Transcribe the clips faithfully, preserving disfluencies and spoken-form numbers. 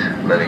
Letting.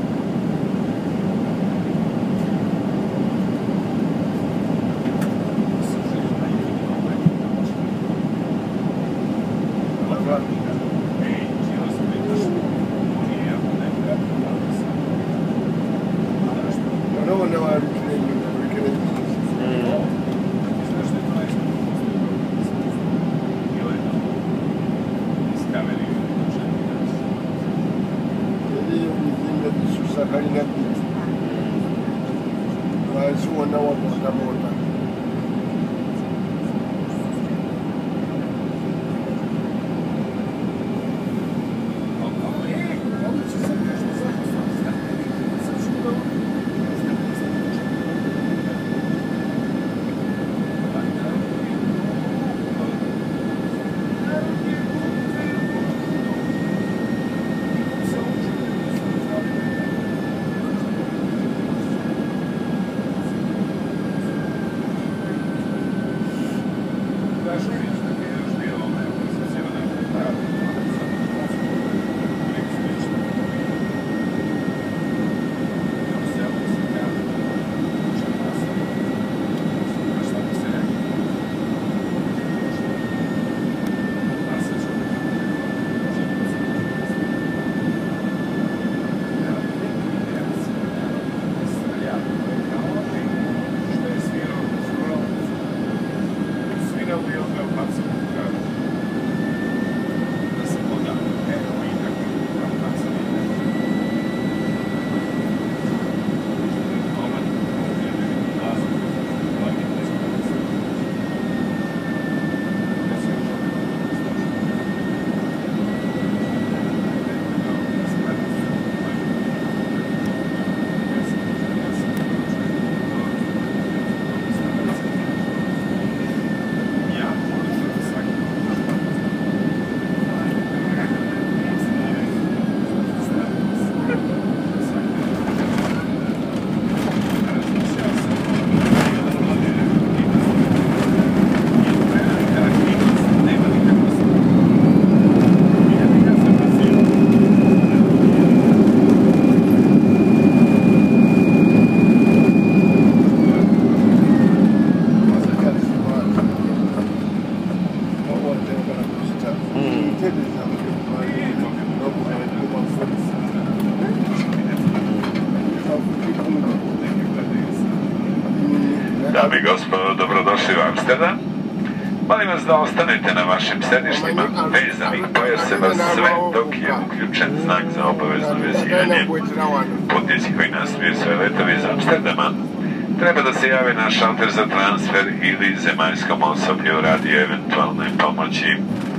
Dame i gospodo, dobrodošli u Amsterdam. Molim vas da ostanete na vašim sedištima vezani pojaseva sve dok je uključen znak za obavezno vezivanje. Putnici koji nastavljaju svoje letove iz Amsterdama treba da se jave na šalter za transfer ili zemaljskom osoblju radi eventualne pomoći.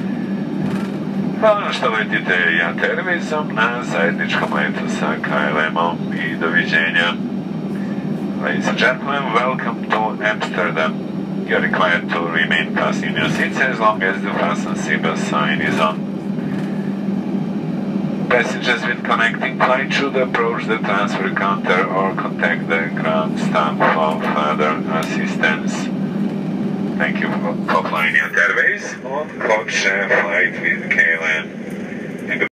Hvala što letite Jat Airwaysom na zajedničkom letu sa K L M-om i doviđenja. Ladies and gentlemen, welcome to Amsterdam. You're required to remain fastened in your seats as long as the fasten seatbelt sign is on. Passengers with connecting flight should approach the transfer counter or contact the ground staff for further assistance. Thank you for flying Jat Airways on code share flight with K L M.